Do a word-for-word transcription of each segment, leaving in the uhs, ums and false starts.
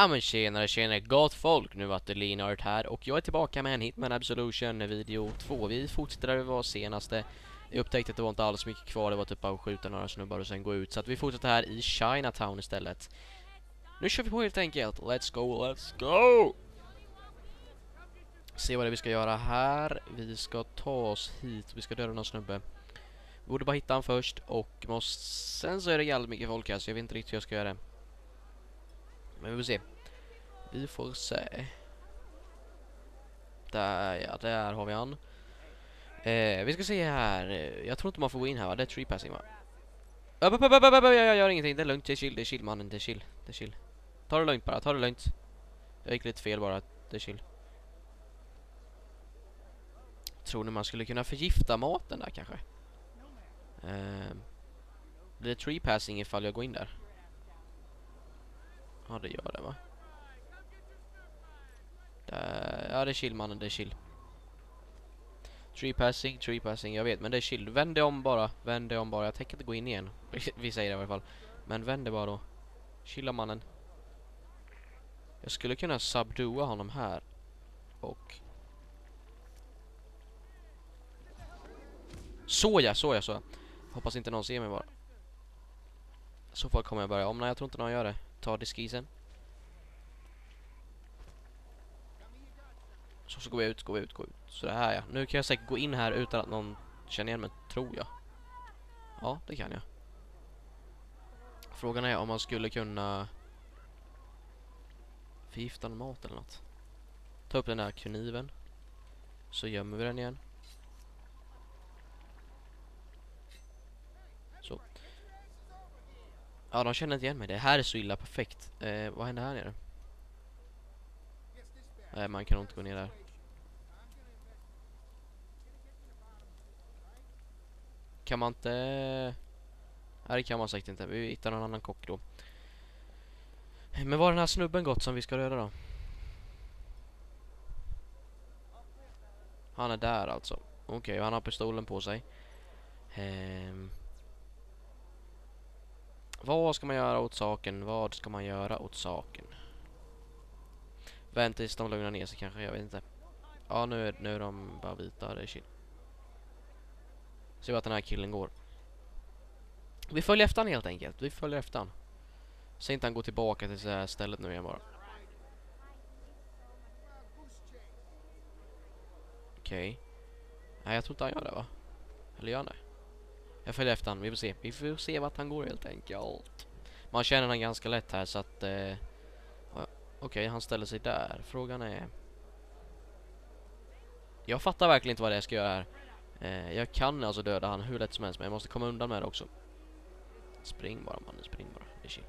Ja men tjenare, tjenare, gott folk, nu var det Leonard här och jag är tillbaka med en Hitman Absolution video två. Vi fortsätter där vi var senaste. Jag upptäckte att det var inte alls mycket kvar, det var typ bara att skjuta några snubbar och sen gå ut. Så att vi fortsätter här i Chinatown istället. Nu kör vi på helt enkelt, let's go, let's go! Se vad det är vi ska göra här. Vi ska ta oss hit, vi ska döda någon snubbe. Vi borde bara hitta han först och måste... sen så är det jävligt mycket folk här så jag vet inte riktigt hur jag ska göra det. Men vi får se. Vi får se. Där, ja, där har vi han. Eh, vi ska se här. Jag tror inte man får gå in här va? Det är tree passing va? Upp, upp, upp, upp, upp, jag gör ingenting, det är lugnt, det är chill, det är chill mannen, det är chill, det är chill. Ta det lugnt bara, ta det lugnt. Jag gick lite fel bara, det är chill. Tror ni man skulle kunna förgifta maten där kanske? Eh, blir det tree passing ifall jag går in där? Ja det gör det va? Där, ja det är chill mannen, det är chill. Tree passing, tree passing, jag vet, men det är chill. Vänd dig om bara, vänd dig om bara. Jag tänker inte gå in igen. Vi säger det i alla fall. Men vänd dig bara då. Chilla mannen. Jag skulle kunna subdua honom här. Och... så ja, så ja, så. Hoppas inte någon ser mig bara. Så fall kommer jag börja om. Nej, jag tror inte någon gör det. Ta diskisen. Så, så går vi ut, går vi ut, går ut. Så det här ja. Nu kan jag säkert gå in här utan att någon känner igen mig, tror jag. Ja, det kan jag. Frågan är om man skulle kunna förgifta någon mat eller något. Ta upp den där kniven. Så gömmer vi den igen. Så. Ja, de känner inte igen mig. Det här är så illa perfekt. Eh, vad händer här nere? Nej, man kan nog inte gå ner där. Kan man inte... Nej, det kan man säkert inte. Vi hittar någon annan kock då. Men var den här snubben gått som vi ska döda då? Han är där alltså. Okej, okay, han har pistolen på sig. Ehm. Vad ska man göra åt saken? Vad ska man göra åt saken? Vänta tills de lugnar ner sig kanske, jag vet inte. Ja, nu är, nu är de bara vita, det är chill. Se vart den här killen går. Vi följer efter han helt enkelt. Vi följer efter han. Så inte han går tillbaka till det här stället nu igen bara. Okej. Okay. Nej, jag tror inte han gör det va? Eller gör han det? Jag följer efter han, vi får se. Vi får se vart han går helt enkelt. Man känner han ganska lätt här så att... Eh, Okej, okay, han ställer sig där. Frågan är... Jag fattar verkligen inte vad det är jag ska göra här. Eh, jag kan alltså döda han hur lätt som helst, men jag måste komma undan med det också. Spring bara mannen, spring bara. Det är chill.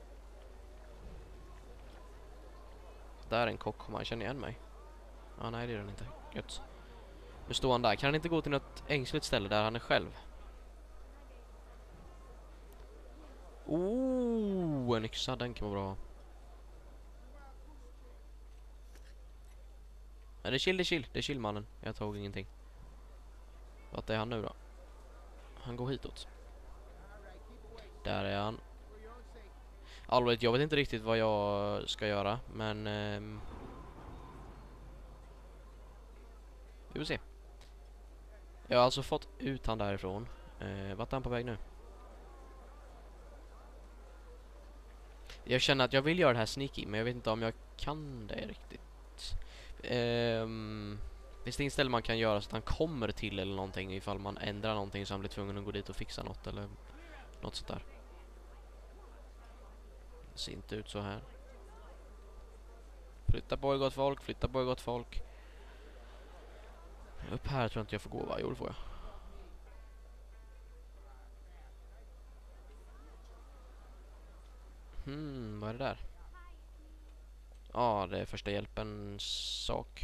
Där är en kock, kommer han känna igen mig? Ja, ah, nej det är den inte. Gött. Nu står han där. Kan han inte gå till något ängsligt ställe där han är själv? Oh, en yxa, den kan vara bra. Men det är chill, det är chill. Det är chill mannen. Jag tog ingenting. Vart är han nu då? Han går hitåt. Där är han. Allvarligt, jag vet inte riktigt vad jag ska göra. Men... Ehm, vi får se. Jag har alltså fått ut han därifrån. Eh, vart är han på väg nu? Jag känner att jag vill göra det här sneaky, men jag vet inte om jag kan det riktigt. Um, finns det inställning man kan göra så att han kommer till eller någonting ifall man ändrar någonting så han blir tvungen att gå dit och fixa något eller något sånt där. Det ser inte ut så här. Flytta på er gott folk, flytta på er gott folk. Upp här tror jag inte jag får gå va? Jo, det får jag. Hmm, vad är det där? Ja, ah, det är första hjälpen sak.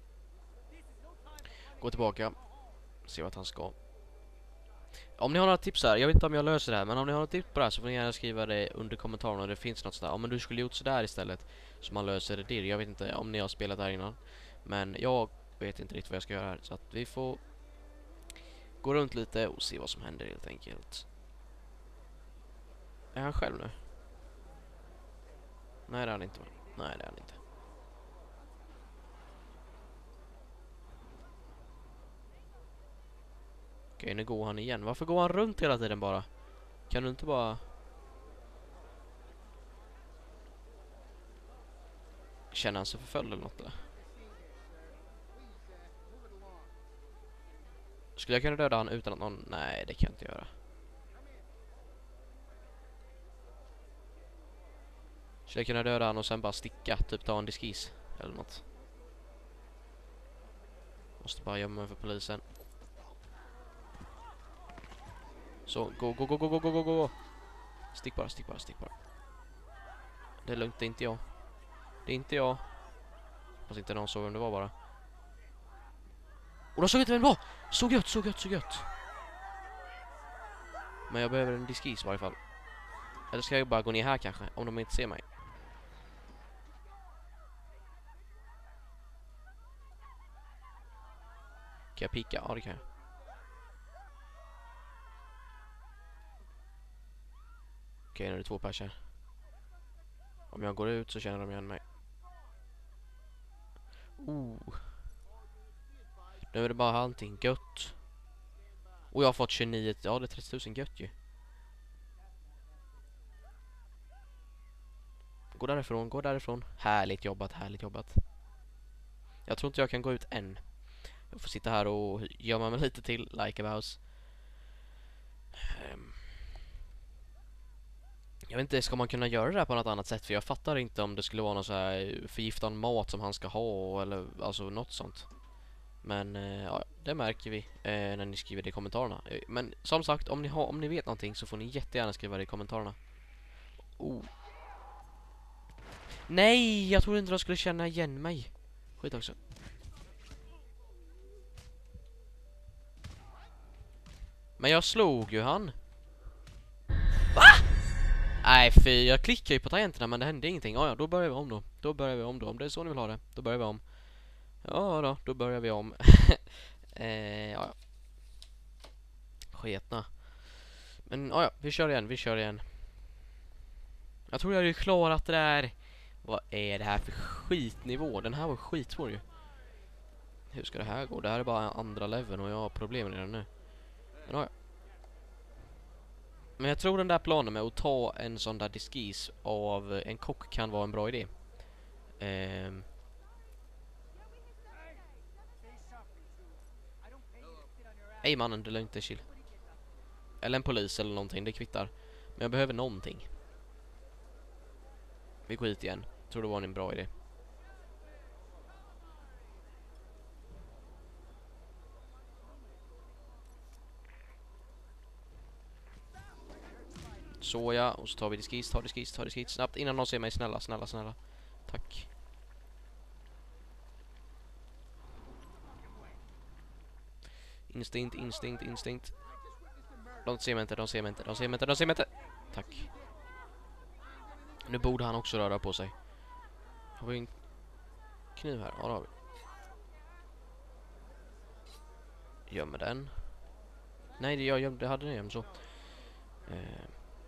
Gå tillbaka. Se vart han ska. Om ni har några tips här, jag vet inte om jag löser det här, men om ni har några tips på det här så får ni gärna skriva det under kommentarerna om det finns något sådär. Om du skulle gjort sådär istället så man löser det där. Jag vet inte om ni har spelat här innan. Men jag vet inte riktigt vad jag ska göra här. Så att vi får gå runt lite och se vad som händer helt enkelt. Är han själv nu? Nej, det är han inte. Nej, det är han inte. Okej, nu går han igen. Varför går han runt hela tiden bara? Kan du inte bara... Känner han sig förföljd eller något eller? Skulle jag kunna döda han utan att någon... Nej, det kan jag inte göra. Skulle jag kunna döda han och sen bara sticka? Typ ta en diskis eller något. Måste bara gömma mig för polisen. Så, gå, gå, gå, gå, gå, gå, gå, gå. Stick bara, stick bara, stick bara. Det är lugnt, det är inte jag. Det är inte jag. Fast inte någon såg vem det var bara. Och de såg inte vem det var! Så gött, så gött, så gött. Men jag behöver en diskis i varje fall. Eller ska jag bara gå ner här kanske, om de inte ser mig. Kan jag pika? Ja, det kan jag. Okej, nu är det två personer. Om jag går ut så känner de igen mig. Oh. Nu är det bara allting gött. Och jag har fått tjugonio. Ja, det är trettio tusen gött ju. Gå därifrån, gå därifrån. Härligt jobbat, härligt jobbat. Jag tror inte jag kan gå ut än. Jag får sitta här och gömma mig lite till. Like a mouse. Um. Jag vet inte, ska man kunna göra det här på något annat sätt? För jag fattar inte om det skulle vara någon så här förgiftad mat som han ska ha. Eller alltså något sånt. Men eh, ja, det märker vi eh, när ni skriver det i kommentarerna. Men som sagt, om ni, har, om ni vet någonting så får ni jättegärna skriva det i kommentarerna. Oh. Nej, jag trodde inte de skulle känna igen mig. Skit också. Men jag slog ju han. Va? Nej, fy. Jag klickar ju på tangenterna men det hände ingenting. Ja, ja, då börjar vi om då. Då börjar vi om då. Om det är så ni vill ha det. Då börjar vi om. Ja då, då börjar vi om. eh, ja, ja. Sketna. Men ja, ja, vi kör igen, vi kör igen. Jag tror jag hade klarat det där. Vad är det här för skitnivå? Den här var skitsvår ju. Hur ska det här gå? Det här är bara andra leveln och jag har problem med den nu. Men ja, ja. Men jag tror den där planen med att ta en sån där diskis av en kock kan vara en bra idé. Ehm. Hej mannen, det är inte chill. Eller en polis eller någonting, det kvittar. Men jag behöver någonting. Vi går hit igen. Tror det var en bra idé. Så ja, och så tar vi diskis, tar diskis, tar diskis snabbt innan någon ser mig. Snälla, snälla, snälla. Tack. Instinkt, instinkt, instinkt. De ser mig inte, de ser mig inte, de ser mig inte, de ser mig inte. Tack. Nu borde han också röra på sig. Har vi en kniv här? Ja, det har vi. Gömmer den. Nej, det jag gömde, hade den gömd så. Eh.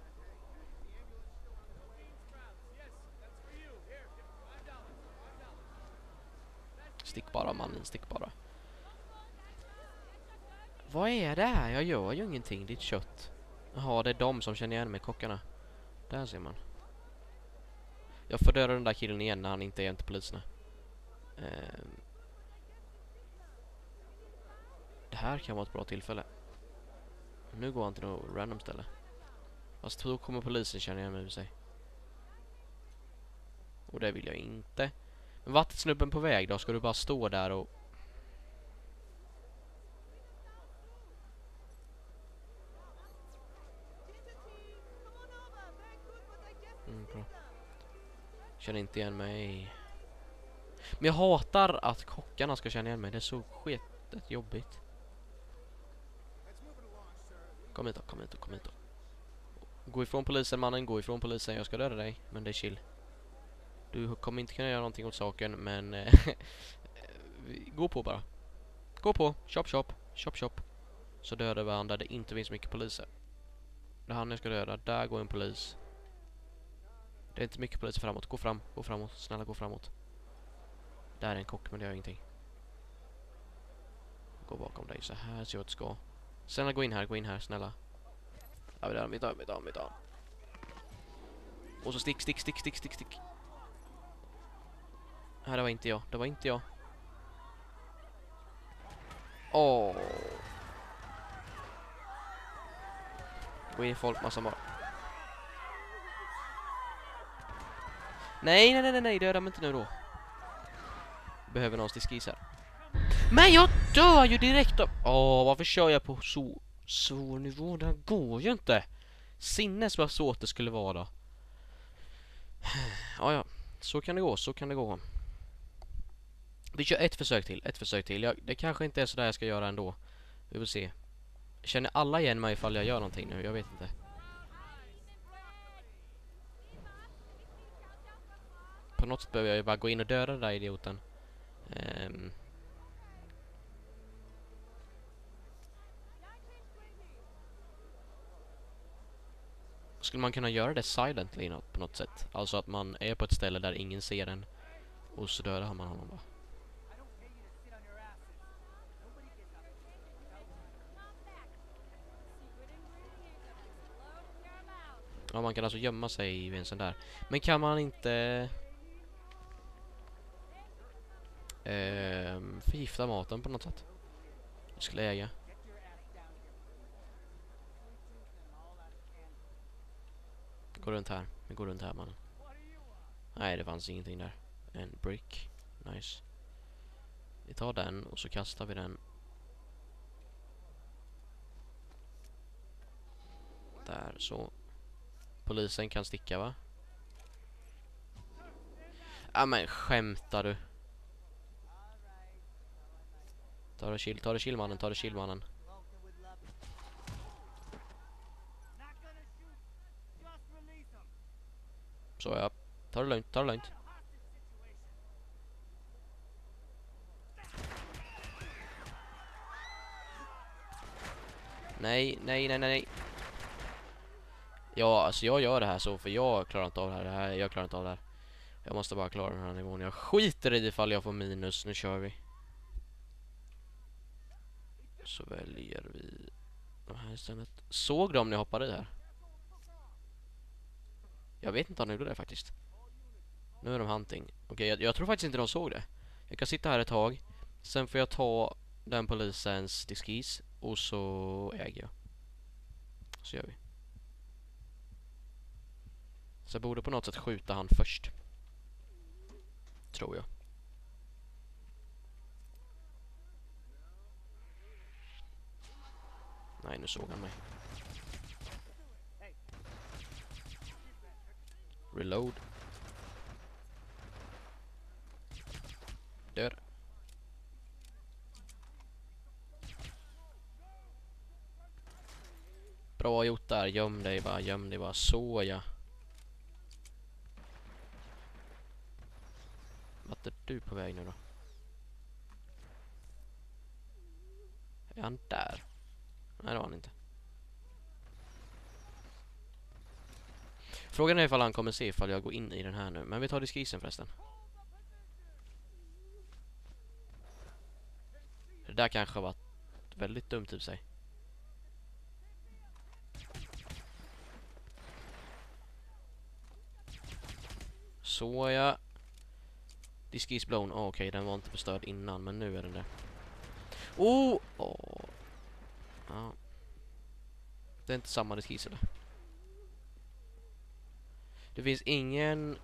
Stick bara mannen, stick bara. Vad är det här? Jag gör ju ingenting, det är ett kött. Jaha, det är de som känner igen mig, kockarna. Där ser man. Jag får döda den där killen igen när han inte är till poliserna. Eh. Det här kan vara ett bra tillfälle. Nu går han till något random ställe. Fast då kommer polisen känna igen mig i sig. Och det vill jag inte. Men vart är snubben på väg då? Ska du bara stå där och... Mm, bra. Känner inte igen mig. Men jag hatar att kockarna ska känna igen mig. Det är så skitet jobbigt. Kom hit då, kom hit då, kom hit då. Gå ifrån polisen mannen, gå ifrån polisen. Jag ska döda dig, men det är chill. Du kommer inte kunna göra någonting åt saken, men... gå på bara. Gå på, chop chop, chop chop. Så dödar vi han där det inte finns mycket poliser. Det är han jag ska döda, där går en polis. Det är inte mycket poliser framåt. Gå fram, gå framåt. Snälla gå framåt. Där är en kock, men det gör ingenting. Gå bakom dig så här, så jag ska. Snälla gå in här, gå in här, snälla. Ja, vi tar, vi tar, vi tar, vi tar. Och så stick, stick, stick, stick, stick, stick. Nej, det var inte jag, det var inte jag. Åh. Gå in folk, massa mar. Nej, nej, nej, nej, nej, döda mig inte nu då. Behöver någon skis här. Men jag dör ju direkt då. Åh, varför kör jag på så svår nivå? Det går ju inte. Sinnes vad svårt det skulle vara då. Ja, ja. Så kan det gå, så kan det gå. Vi kör ett försök till, ett försök till. Jag, det kanske inte är så där jag ska göra ändå. Vi får se. Känner alla igen mig ifall jag gör någonting nu? Jag vet inte. På något sätt behöver jag ju bara gå in och döda den där idioten. Um. Skulle man kunna göra det silently på något sätt? Alltså att man är på ett ställe där ingen ser en. Och så dödar man honom bara. Ja, man kan alltså gömma sig vid en sån där. Men kan man inte eh, förgifta maten på något sätt? Jag skulle äga. Gå runt här. Vi går runt här, man. Nej, det fanns ingenting där. En brick. Nice. Vi tar den och så kastar vi den. Där, så. Polisen kan sticka, va? Ja, men skämtar du? Ta det chill, ta det chill, mannen, ta det chill, mannen. Så ja, ta det lugnt, ta det lugnt. Nej, nej, nej, nej. Ja, alltså jag gör det här så för jag klarar inte av det här. Det här jag klarar inte av det här. Jag måste bara klara den här nivån. Jag skiter i det ifall jag får minus. Nu kör vi. Så väljer vi de här istället. Såg de när jag hoppade i här? Jag vet inte om de gjorde det faktiskt. Nu är de hunting. Okej, okay, jag, jag tror faktiskt inte de såg det. Jag kan sitta här ett tag. Sen får jag ta den polisens diskis. Och så äger jag. Så gör vi. Så jag borde på något sätt skjuta han först. Tror jag. Nej, nu såg han mig. Reload. Dör. Bra gjort där. Göm dig bara, göm dig bara. Så ja. Vart är du på väg nu då? Är han där? Nej, det var han inte. Frågan är ifall han kommer se ifall jag går in i den här nu. Men vi tar diskisen förresten. Det där kanske var väldigt dumt typ sig. Så ja. Diskis blown. Oh, okej, okay, den var inte bestörd innan, men nu är den det. Oh! Oh. Ja. Det är inte samma diskis eller? Det finns ingen...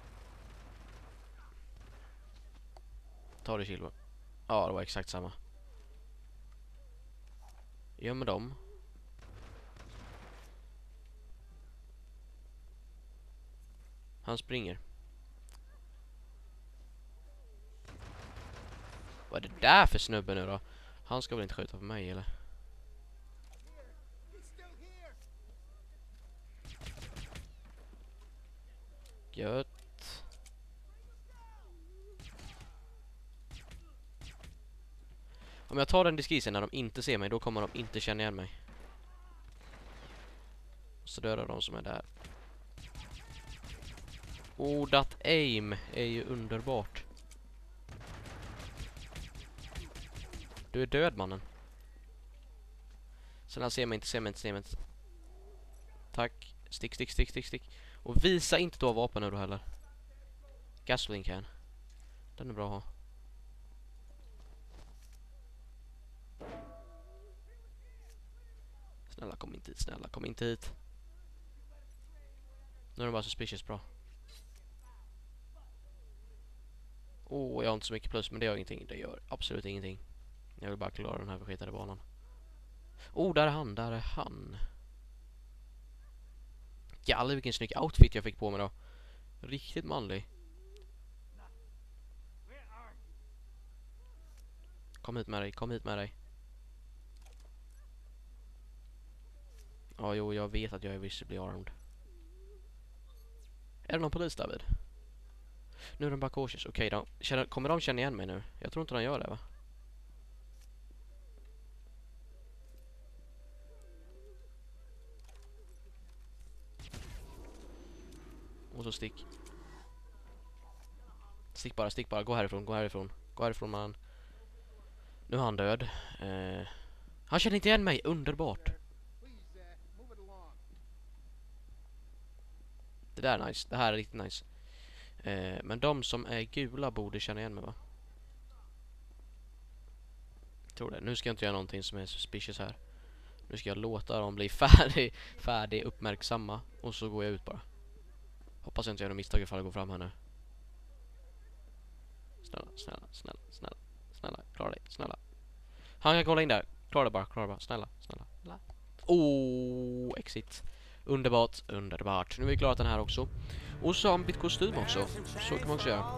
Ta det kilo. Ja, det var exakt samma. Gömmer dem. Han springer. Vad är det där för snubbe nu då? Han ska väl inte skjuta på mig eller? Gött. Om jag tar den diskisen när de inte ser mig, då kommer de inte känna igen mig. Så dödar de som är där. Oh, that aim är ju underbart. Du är död, mannen. Sen han ser mig inte, ser mig inte, ser mig inte. Tack. Stick, stick, stick, stick, stick. Och visa inte då vapen nu då heller. Gasoline can. Den är bra att ha. Snälla, kom inte hit, snälla, kom inte hit. Nu är det bara suspicious bra. Åh, oh, jag har inte så mycket plus, men det gör ingenting. Det gör absolut ingenting. Jag vill bara klara den här förskitade banan. Oh, där är han, där är han. Jävlar vilken snygg outfit jag fick på mig då. Riktigt manlig. Kom hit med dig, kom hit med dig. Ja, jo, jag vet att jag är visibly armed. Är det någon polis, David? Nu är de bara cautious. Okej, okay, då. Känner, kommer de känna igen mig nu? Jag tror inte de gör det, va? Och så stick. Stick bara, stick bara. Gå härifrån, gå härifrån. Gå härifrån, man. Nu är han död. Eh, han känner inte igen mig. Underbart. Det där är nice. Det här är riktigt nice. Eh, men de som är gula borde känna igen mig, va? Jag tror det. Nu ska jag inte göra någonting som är suspicious här. Nu ska jag låta dem bli färdig, färdig uppmärksamma. Och så går jag ut bara. Hoppas jag inte gör något misstag ifall jag går fram här nu. Snälla, snälla, snälla, snälla. Snälla, klara dig, snälla. Han kan kolla in där. Klara det bara, klara det bara. Snälla, snälla. Oh, exit. Underbart, underbart. Nu har vi klarat den här också. Och så har han bytt kostym också. Så kan man också göra.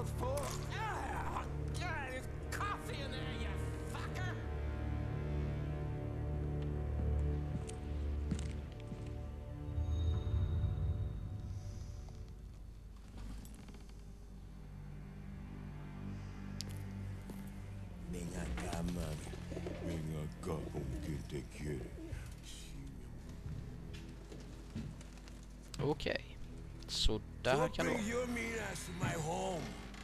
Okej. Okay. Så där kan det vara.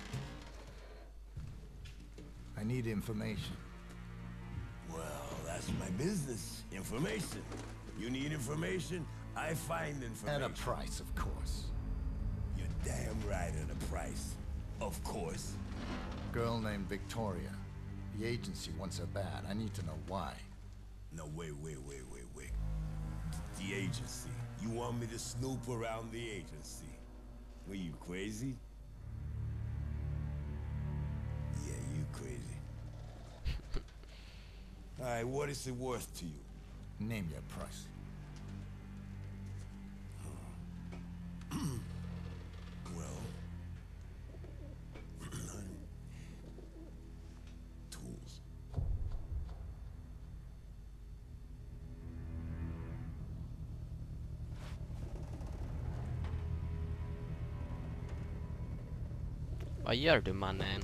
I need information. Well, that's my business. Information. You need information, I find information. At a price, of course. You're damn right at a price. Of course. Girl named Victoria. The agency wants her bad. I need to know why. No, wait, wait, wait, wait, wait. The agency. You want me to snoop around the agency? Were you crazy? Yeah, you crazy. Alright, what is it worth to you? Name your price. Well... tools. Vad gör du, mannen?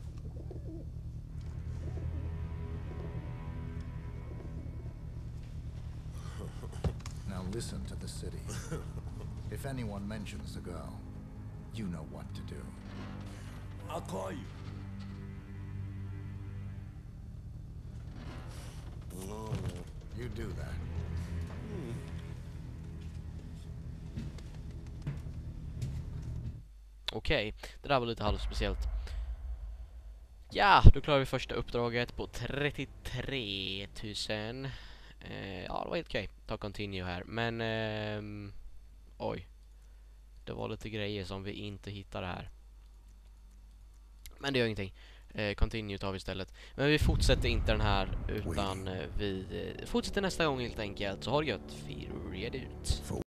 Now listen to the city. If anyone mentions the girl, you know what to do. I'll call you. You do that. Okej, okay. Det där var lite halvspeciellt. Ja, då klarar vi första uppdraget på trettiotre tusen. Eh, ja, det var helt okej. Okay. Ta continue här. Men, eh, oj. Det var lite grejer som vi inte hittade här. Men det gör ingenting. Eh, continue tar vi istället. Men vi fortsätter inte den här, utan eh, vi eh, fortsätter nästa gång helt enkelt. Så har det gött. Vi red ut.